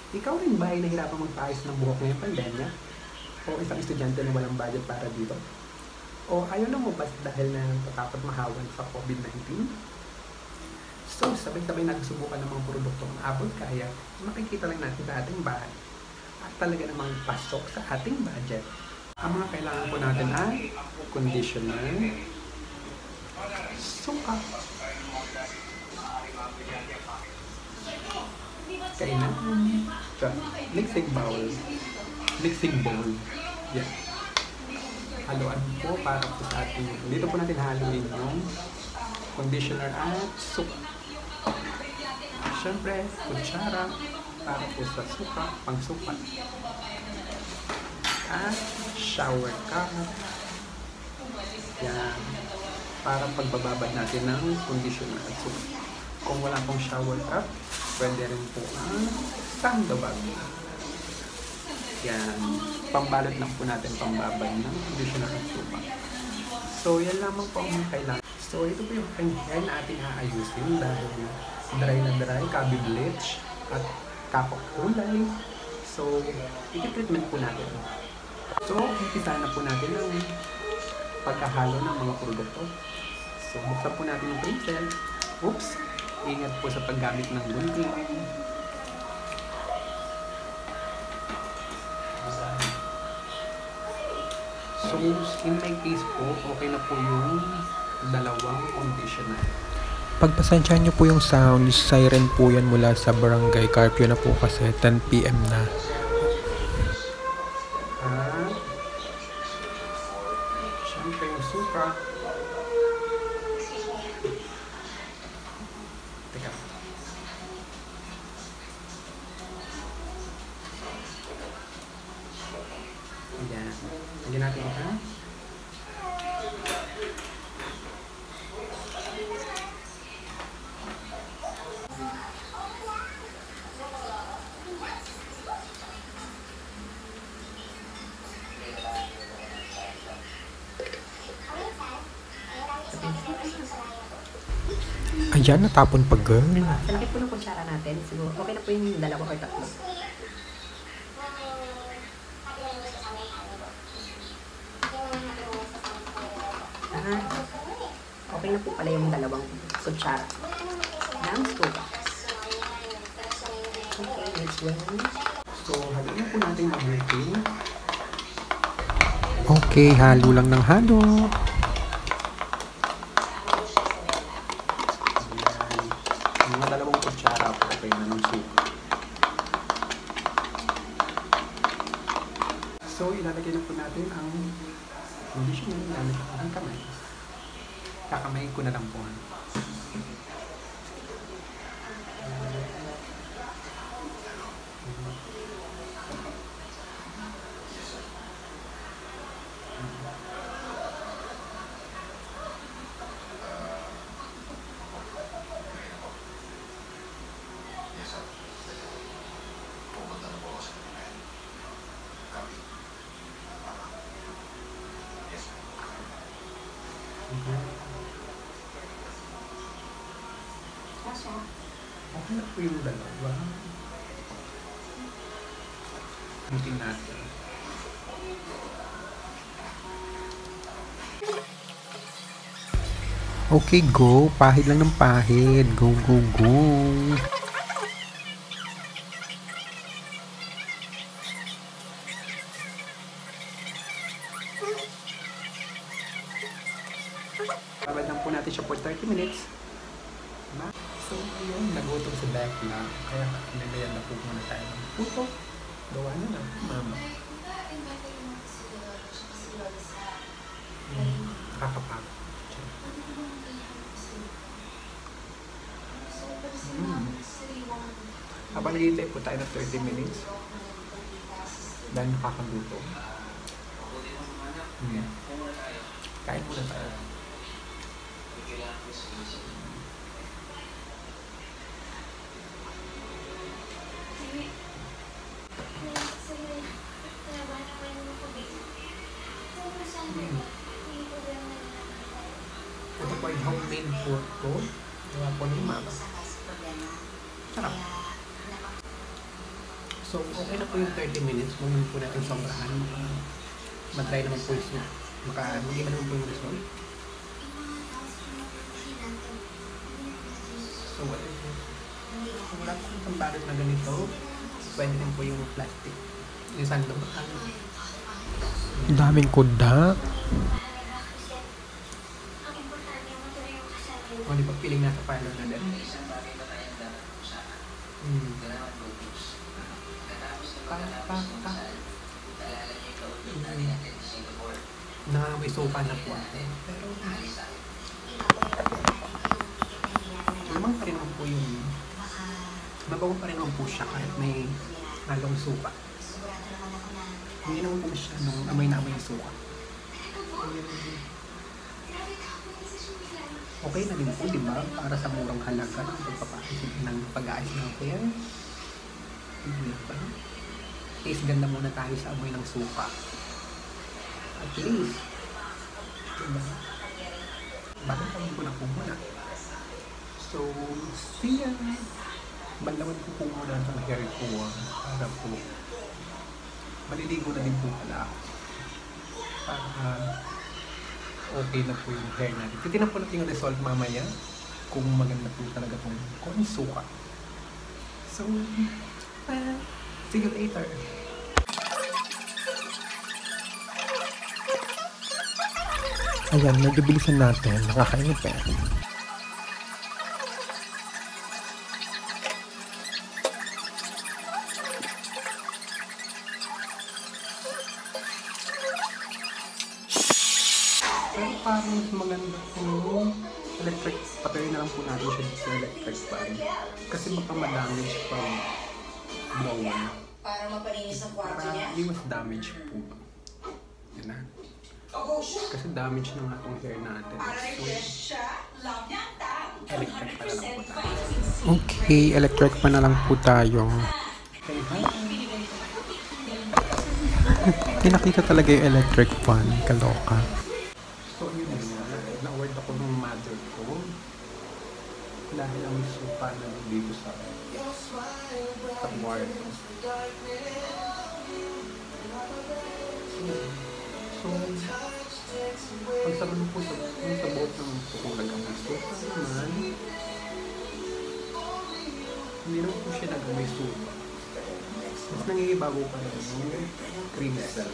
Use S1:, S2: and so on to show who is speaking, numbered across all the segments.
S1: Ikaw rin ba ay nahirapan magpaayos ng buhok ngayong pandemya? O isang estudyante na walang budget para dito? O ayaw lang mo ba dahil na natatakot mahawan sa COVID-19? So, sabay-sabay nagsubukan ng mga produktong abot kaya makikita lang natin sa ating bahay at talaga namang pasok sa ating budget. Ang mga kailangan po natin ay conditioner, suka, kailangan, mixing bowl, yan. Haluan po para po sa ating, dito po natin haluin yung conditioner at suka. Siyempre, kutsara para po sa suka, pang suka. At shower cap. Yan. Para pagbababad natin ng conditioner at suka. Kung wala pong shower cap, pwede rin po ang sandobag. Yan. Pambalot lang po natin pambabad ng conditioner at suka. So, yan lamang po ang kailangan. So, ito po yung hair na ating aayusin dahil dry na dry, kabi-bleach at kapok kulay. So, i-treatment po natin. So, umpisa na po natin ang pagkahalo ng mga produkto. So, buksan po natin yung pincel. Oops! Ingat po sa paggamit ng gunting. So, in my case po, okay na po yung dalawang conditioner.
S2: Pagpasensyahan nyo po yung sound, siren po yan mula sa barangay. Curfew na po kasi 10 PM na.
S1: At syempre yung suka. Teka. Ayan. Lagyan natin ito.
S2: Ayan, natapon pa girl.
S3: Salagyan po ng kutsara natin. Siguro, okay na po yung dalawa or tatlo. Okay na po pala yung dalawang kutsara ng suka. Okay, next one.
S1: So, haluin po natin mabuti.
S2: Okay, halo lang ng halo.
S1: Mga dalawang kutsara po okay na ng suka. So, ilalagay na po natin ang conditioner gamit ang kamay. Kakamayin ko na lang po. Okay na po yung dalawa. Butin natin.
S2: Okay, go. Pahid lang ng pahid. Go, go, go.
S1: Babad lang po natin siya for 30 minutes. So, ayun, nagutom si Becky na. Kaya nagayan na po muna tayo ng puto. Gawa na na, mama. Kakapagod. Habang nag-iintay po tayo ng 30 minutes. Dahil nakakagutom. Kain muna tayo. Ito po yung homemade food ko. Gawa po ni mama. Sarap. So, okay na po yung 30 minutes. Huwag naman po natin sobrahan. Matry naman po yung hindi naman po yung result. So, kung wala po itong balot na ganito, pwede din po yung plastic. Yung sandok.
S2: Daming kuda.
S1: O, di ba feeling nasa parlor na din? May sofa na po ako. Pero, lamang pa rin naman po yung mabago pa rin naman po siya kahit may halong suka. Hindi naman po siya nung amoy na amoy yung suka. Okay na din po, di ba? Para sa murang halaga ng pagpapaisip ng pag-aayos ng hair. Diba? Taste ganda muna tayo sa amoy ng suka. At least, diba? Bakit kami ko na po muna? So, siya. Banlawan ko po muna ang hair ko para po maliligo na din po pala ako. Para okay na po yung hair natin. Titignan po natin yung result mamaya kung maganda po talaga kung suka. So, see you later.
S2: Ayan, nagbibilisan natin. Nakakainip eh.
S1: Pero parang mas maganda po electric, patuloy na lang po natin siya sa electric fan. Kasi baka ma-damage pa blower.
S3: Para mapalinis ang kwarto niya?
S1: Para iwas damage po. Yun na. Kasi damage na nga itong hair natin. So, electric pa na lang po tayo.
S2: Okay, electric pa na lang po tayo.
S1: Okay, hi.
S2: Pinakita talaga yung electric fan. Kaloka.
S1: So, yun na. Na-award ako ng mother ko. Dahil ang suka na dito sa kwarto. So, pag sabi po sa buot naman po kung nag-amay suka naman, hindi naman po siya nag-amay suka. Mas nangigibago pa rin yung cream cell.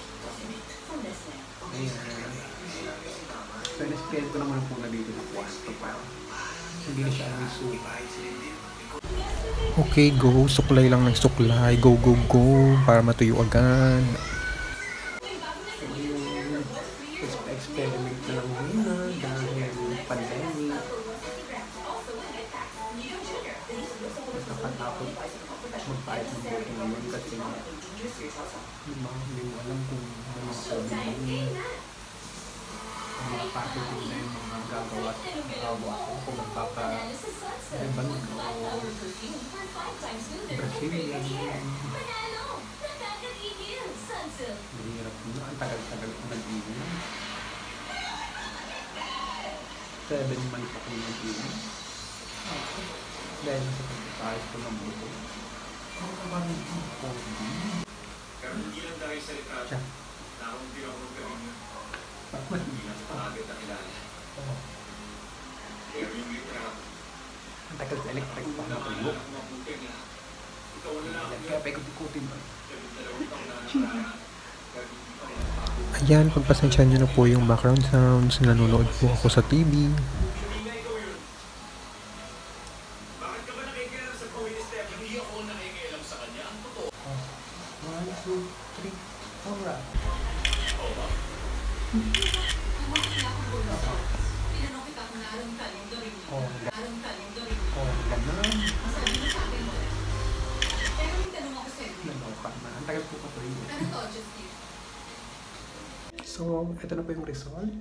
S1: Ayan. So, in-spell ko naman po na dito sa kwarto para hindi na siya amay suka.
S2: Okay, go. Suklay lang ng suklay. Go, go, go. Para matuyo agad.
S1: Experiment na lang muna dahil pandemic. Mas nakatakot magpahit ng buto naman kasi hindi mo alam kung ano mga COVID-19. Ang mga packaging na yung mga gagawa ko kung magpapa-reban o Brazilian. Mahirap na. Ang tagal-tagal ko nag-iwan. 7 months ako nag-iwan. Dahil sa pagkakayos ko ng buto. Ang kamarang ang COVID.
S4: Hindi lang dahil sa litrato na akong tinakot ka rin
S1: Bakit?
S4: hindi lang pangagad na kilala. Pero yung litrato,
S1: Ang tagal sa electric pa na tulo.
S4: mabuti na ikaw na lang ang
S1: Kaya paikot-ikutin ba?
S4: dalawang taon na nakaraan.
S2: Ayan, pagpasensyahan nyo na po yung background sounds. Nanonood po ako sa TV.
S4: Bakit ka ba nakikialam sa Pawin Step? Hindi ako nakikialam sa kanya. Ang totoo.
S1: 1, 2, 3, 4 rap. Ganun. Naloka na. Ang tagal po ka to yun. So, ito na po yung result.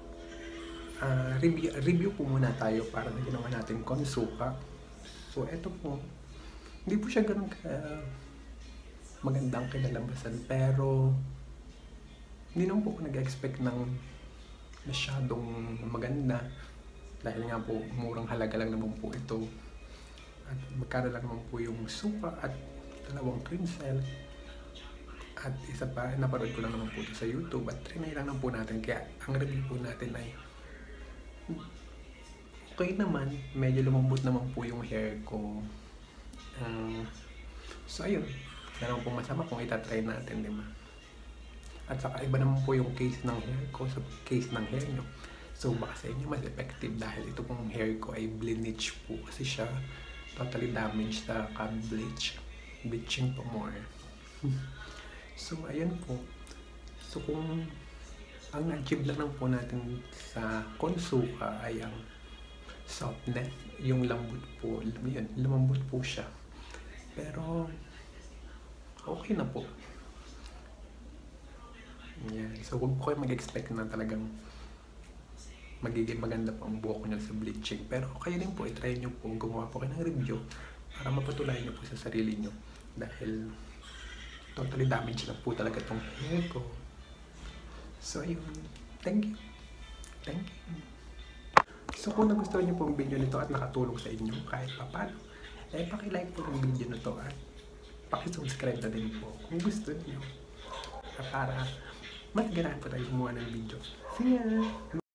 S1: Review po muna tayo para na ginawa natin konsuka. So, ito po. Hindi po siya ganun magandang kinalabasan. Pero, hindi naman po ako nag-expect ng masyadong maganda. Dahil nga po, murang halaga lang naman po ito. At magkano lang naman po yung suka at 2 princel. At isa pa, napanood ko lang naman po ito sa YouTube at trinay lang po natin. Kaya ang review po natin ay okay naman. Medyo lumambot naman po yung hair ko. So ayun, wala naman po masama kung itatry natin, di ba? At saka iba naman po yung case ng hair ko sa case ng hair nyo. So baka sa inyo mas effective dahil ito pong hair ko ay bleach po kasi siya totally damaged sa bleach. Bleaching po more. So, ayun po. So, kung ang na-achieve lang po natin sa Consuka ay ang softness, yung lambot po, yun, lumambot po siya. Pero, okay na po. Yan. So, huwag po kayo mag-expect na talagang magiging maganda po ang buhok nyo sa bleaching. Pero, kayo din po, itry nyo po, gumawa po kayo ng review para mapatunayan nyo po sa sarili nyo. Dahil, totally damaged lang po talaga itong hair ko. So, ayun. Thank you. Thank you. So, kung nagustuhan niyo po ang video nito at nakatulong sa inyo kahit papano, paki-like po ang video nito at paki-subscribe na din po kung gusto niyo. Para mas ganahan po tayo gumawa ng video. See ya!